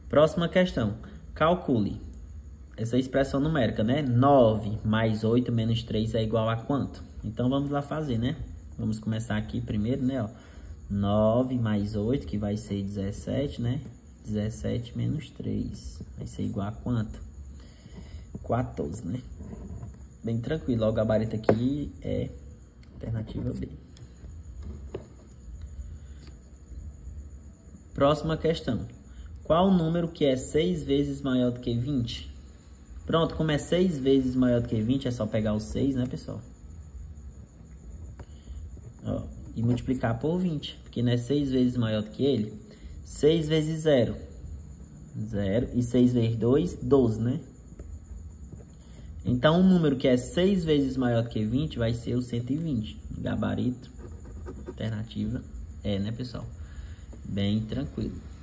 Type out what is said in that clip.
Próxima questão. Calcule essa expressão numérica, né? 9 mais 8 menos 3 é igual a quanto? Então, vamos lá fazer, né? Vamos começar aqui primeiro, né? Ó, 9 mais 8, que vai ser 17, né? 17 menos 3 vai ser igual a quanto? 14, né? Bem tranquilo. Ó, o gabarito aqui é alternativa B. Próxima questão. Qual o número que é 6 vezes maior do que 20? Pronto, como é 6 vezes maior do que 20, é só pegar o 6, né, pessoal? Ó, e multiplicar por 20, porque não é 6 vezes maior do que ele. 6 vezes 0, 0. E 6 vezes 2, 12, né? Então, um número que é 6 vezes maior do que 20 vai ser o 120. Gabarito, alternativa é, né, pessoal? Bem tranquilo.